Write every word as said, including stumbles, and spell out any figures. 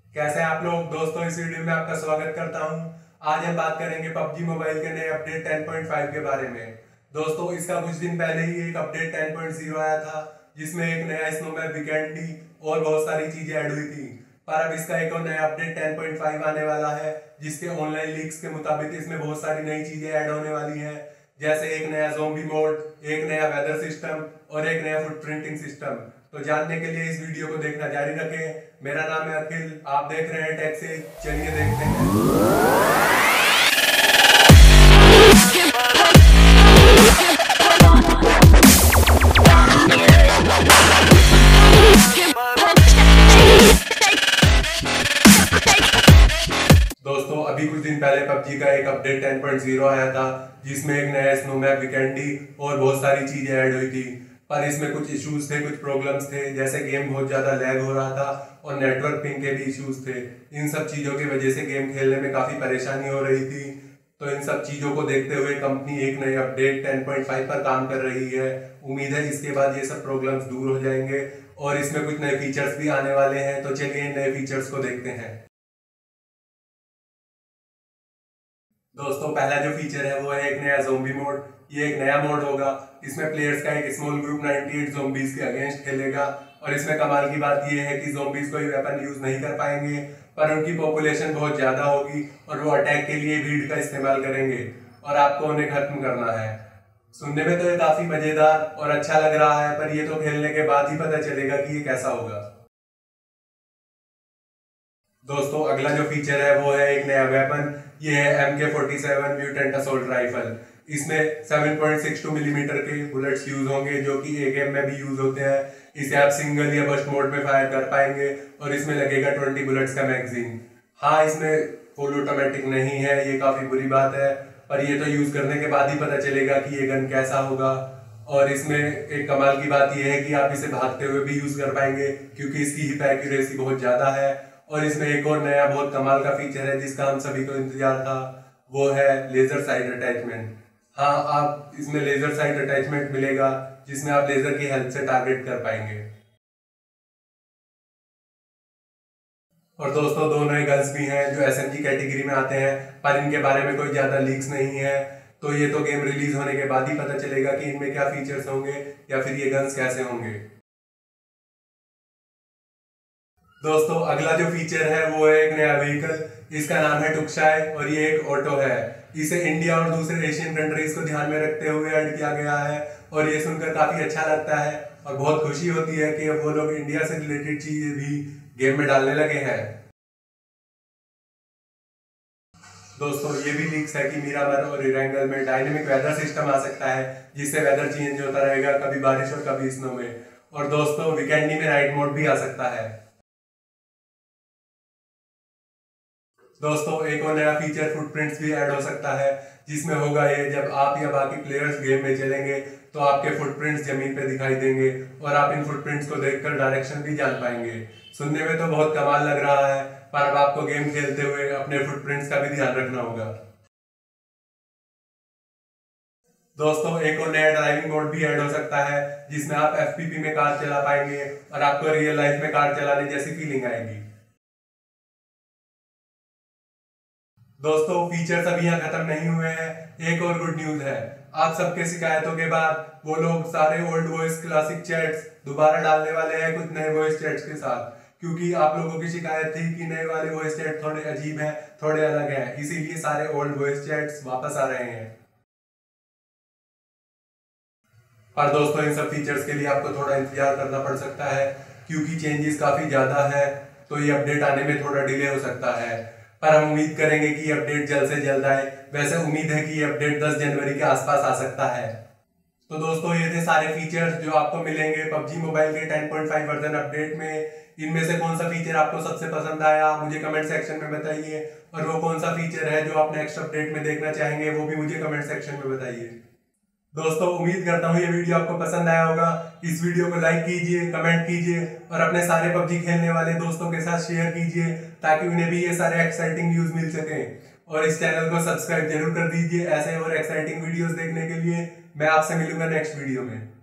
कैसे हैं आप लोग दोस्तों। इस वीडियो में आपका स्वागत करता हूं। आज हम बात करेंगे पबजी मोबाइल के नए अपडेट टेन पॉइंट फाइव के बारे में। दोस्तों इसका कुछ दिन पहले ही एक अपडेट टेन पॉइंट ज़ीरो आया था, जिसमें एक नया स्नोमैप वीकेंडी और बहुत सारी चीजें ऐड हुई थी। पर अब इसका एक और नया अपडेट टेन पॉइंट फाइव आने वाला है, जिसके ऑनलाइन लीक्स के मुताबिक इसमें बहुत सारी नई चीजें ऐड होने वाली है, जैसे एक नया ज़ॉम्बी मोड, एक नया वेदर सिस्टम और एक नया फुटप्रिंटिंग सिस्टम। तो जानने के लिए इस वीडियो को देखना जारी रखें। मेरा नाम है अखिल, आप देख रहे हैं टेक से। चलिए देखते हैं। दोस्तों अभी कुछ दिन पहले पबजी का एक अपडेट टेन पॉइंट ज़ीरो आया था, जिसमें एक नया स्नोमैप वीकेंडी और बहुत सारी चीजें ऐड हुई थी। पर इसमें कुछ इश्यूज थे, कुछ प्रॉब्लम्स थे, जैसे गेम बहुत ज्यादा लैग हो रहा था और नेटवर्क पिंग के भी इश्यूज थे। इन सब चीजों की वजह से गेम खेलने में काफी परेशानी हो रही थी। तो इन सब चीजों को देखते हुए कंपनी एक नए अपडेट टेन पॉइंट फाइव पर काम कर रही है। उम्मीद है इसके बाद ये सब प्रॉब्लम्स दूर हो जाएंगे और इसमें कुछ नए फीचर्स भी आने वाले हैं। तो चलिए इन नए फीचर्स को देखते हैं। दोस्तों पहला जो फीचर है वो है एक नया ज़ॉम्बी मोड। ये एक नया मोड होगा। इसमें प्लेयर्स का एक स्मॉल ग्रुप अट्ठानवे ज़ॉम्बीज के अगेंस्ट खेलेगा और इसमें कमाल की बात ये है कि ज़ॉम्बीज कोई वेपन यूज नहीं कर पाएंगे, पर उनकी पॉपुलेशन बहुत ज्यादा होगी और वो अटैक के लिए भीड़ का इस्तेमाल करेंगे और आपको उन्हें खत्म करना है। सुनने में तो ये काफी मजेदार और अच्छा लग रहा है, पर ये तो खेलने के बाद ही पता चलेगा कि ये कैसा होगा। दोस्तों अगला जो फीचर है वो है एक नया वेपन। ये है M K forty seven mutant assault rifle. इसमें seven point six two millimetre के बुलेट्स यूज होंगे, जो कि एक गेम में भी यूज होते हैं। इसे आप सिंगल या बस्ट मोड में फायर कर पाएंगे और इसमें लगेगा ट्वेंटी बुलेट्स का मैगजीन। हाँ, इसमें फुल ऑटोमेटिक नहीं है, ये काफी बुरी बात है, पर ये तो यूज करने के बाद ही पता चलेगा कि ये गन कैसा होगा। और इसमें एक कमाल की बात यह है कि आप इसे भागते हुए भी यूज कर पाएंगे, क्योंकि इसकी हिप एक्यूरेसी बहुत ज्यादा है। और इसमें एक और नया बहुत कमाल का फीचर है जिसका हम सभी को इंतजार था, वो है लेजर साइट अटैचमेंट। हाँ, आप इसमें लेजर साइट अटैचमेंट मिलेगा, जिसमें आप लेजर की हेल्प से टारगेट कर पाएंगे। और दोस्तों दो नए गन्स भी हैं जो एसएमजी कैटेगरी में आते हैं, पर इनके बारे में कोई ज्यादा लीक्स नहीं है। तो ये तो गेम रिलीज होने के बाद ही पता चलेगा कि इनमें क्या फीचर्स होंगे या फिर ये गन्स कैसे होंगे। दोस्तों अगला जो फीचर है वो है एक नया व्हीकल। इसका नाम है टुक्शाय और ये एक ऑटो है। इसे इंडिया और दूसरे एशियन कंट्रीज को ध्यान में रखते हुए ऐड किया गया है और ये सुनकर काफी अच्छा लगता है और बहुत खुशी होती है कि अब वो लोग इंडिया से रिलेटेड चीजें भी गेम में डालने लगे हैं। दोस्तों ये भी लीक्स है कि मीरामर और इरेंगल में डायनेमिक वेदर सिस्टम आ सकता है, जिससे वेदर चेंज होता रहेगा, कभी बारिश और कभी स्नो में। और दोस्तों वीकेंडी में नाइट मोड भी आ सकता है। दोस्तों एक और नया फीचर फुटप्रिंट्स भी ऐड हो सकता है, जिसमें होगा ये जब आप या बाकी प्लेयर्स गेम में चलेंगे तो आपके फुटप्रिंट्स जमीन पे दिखाई देंगे और आप इन फुटप्रिंट्स को देखकर डायरेक्शन भी जान पाएंगे। सुनने में तो बहुत कमाल लग रहा है, पर अब आपको गेम खेलते हुए अपने फुटप्रिंट्स का भी ध्यान रखना होगा। दोस्तों एक और नया ड्राइविंग मोड भी ऐड हो सकता है, जिसमें आप एफपीपी में कार चला पाएंगे और आपको रियल लाइफ में कार चलाने जैसी फीलिंग आएगी। दोस्तों फीचर्स अभी यहाँ खत्म नहीं हुए हैं। एक और गुड न्यूज है। आप सबके शिकायतों के बाद वो लोग सारे ओल्ड वॉइस क्लासिक चैट्स दोबारा डालने वाले हैं कुछ नए वॉइस चैट्स के साथ, क्योंकि आप लोगों की शिकायत थी कि नए वाले वॉइस चैट थोड़े अजीब हैं, थोड़े अलग हैं, इसीलिए सारे ओल्ड वॉइस चैट्स वापस आ रहे हैं। पर दोस्तों इन सब फीचर्स के लिए आपको थोड़ा इंतजार करना पड़ सकता है, क्योंकि चेंजेस काफी ज्यादा है, तो ये अपडेट आने में थोड़ा डिले हो सकता है। पर हम उम्मीद करेंगे कि अपडेट जल्द से जल्द आए। वैसे उम्मीद है कि ये अपडेट दस जनवरी के आसपास आ सकता है। तो दोस्तों ये थे सारे फीचर्स जो आपको मिलेंगे पबजी मोबाइल के ten point five version update में। इनमें से कौन सा फीचर आपको सबसे पसंद आया मुझे कमेंट सेक्शन में बताइए, और वो कौन सा फीचर है जो आप नेक्स्ट अपडेट में देखना चाहेंगे वो भी मुझे कमेंट सेक्शन में बताइए। दोस्तों उम्मीद करता हूँ ये वीडियो आपको पसंद आया होगा। इस वीडियो को लाइक कीजिए, कमेंट कीजिए और अपने सारे पबजी खेलने वाले दोस्तों के साथ शेयर कीजिए, ताकि उन्हें भी ये सारे एक्साइटिंग न्यूज मिल सके। और इस चैनल को सब्सक्राइब जरूर कर दीजिए ऐसे और एक्साइटिंग वीडियोस देखने के लिए। मैं आपसे मिलूंगा नेक्स्ट वीडियो में।